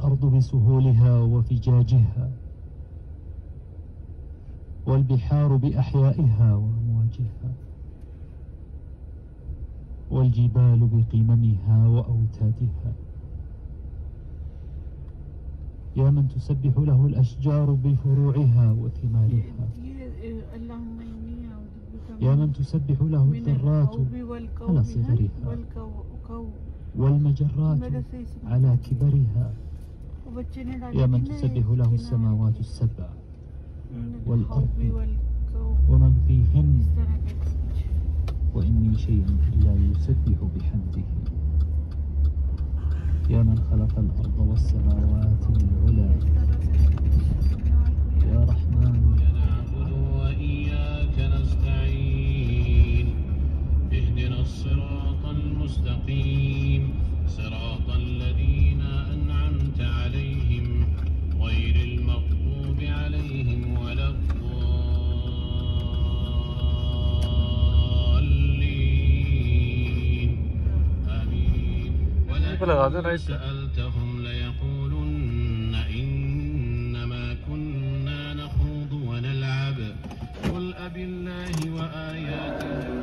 الأرض بسهولها وفجاجها، والبحار بأحيائها وأمواجها، والجبال بقممها وأوتادها. يا من تسبح له الأشجار بفروعها وثمارها، يا من تسبح له الذرات على صغرها والمجرات على كبرها، يا من تسبح له السماوات السبع والأرض ومن فيهن، وإن من شيء إلا يسبح بحمده. يا من خلق الأرض والسماوات العلى، يا رحمن. نعبد وإياك نستعين، اهدنا الصراط المستقيم، صراط الذين أنعمت عليهم غير المغضوب عليهم ولا الضالين. آمين. ولئن سألتهم ليقولن إنما كنا نخوض ونلعب قل أبالله وآياته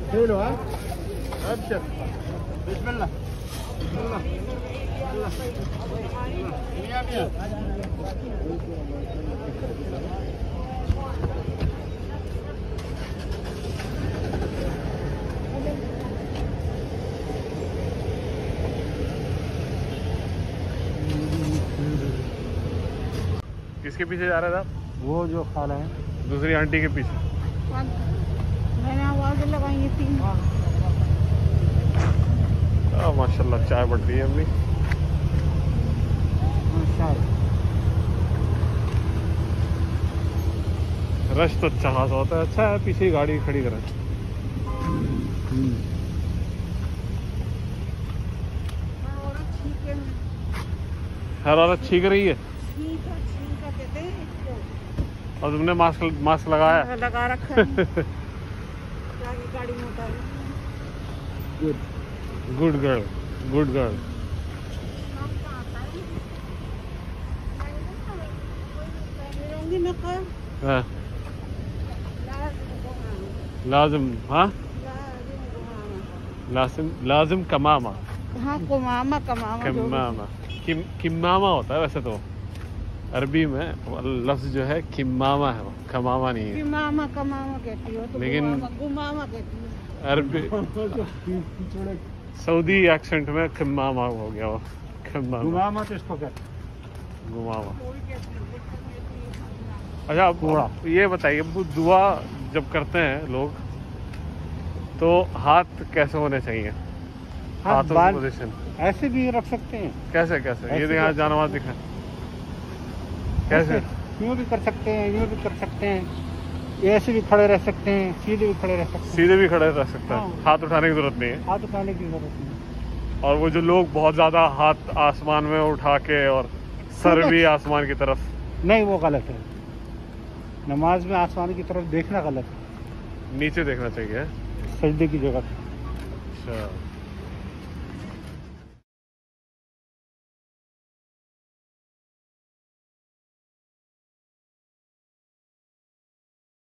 حلو ها ابشر بسم الله الله الله يا بيا किसके पीछे जा रहे थे आप? वो जो खाला है दूसरी आंटी के पीछे। मैंने आवाज लगाई थी। माशाल्लाह चाय बढ़ रही है अम्मी। रश तो अच्छा खासा होता है। अच्छा है पीछे ही गाड़ी खड़ी करें। हर औरत छींक रही है कहते हैं इसको। और तुमने मास्क लगाया? लगा रखा है। गाड़ी में उतार। Good girl good girl. हाँ लाजिम। हाँ लाजिम कमामा। हाँ कुमामा कमामा किमामा किमामा होता है वैसे तो अरबी में लफ्ज जो है किमामा है, कमामा नहीं है। किमामा कमामा कहती हो तो लेकिन गुमामा कहती हो। अरबी सऊदी एक्सेंट में किमामा हो गया वो। गुमामा तो इसको कहते गुमामा। अच्छा अब ये बताइए वो दुआ जब करते हैं लोग तो हाथ कैसे होने चाहिए? हाथों की पोजीशन ऐसे भी रख सकते हैं। कैसे कैसे? ये यहाँ जानवर दिखा कैसे? यूँ भी कर सकते हैं, यूँ भी कर सकते हैं, ऐसे भी खड़े रह सकते हैं, सीधे भी खड़े रह सकते हैं। सीधे भी खड़े रह सकते हैं। हाँ। हाथ उठाने की जरूरत नहीं है। हाथ उठाने की जरूरत नहीं। और वो जो लोग बहुत ज्यादा हाथ आसमान में उठा के और सर भी आसमान की तरफ, नहीं वो गलत है। नमाज में आसमान की तरफ देखना गलत है, नीचे देखना चाहिए। सजदे की जगह। अच्छा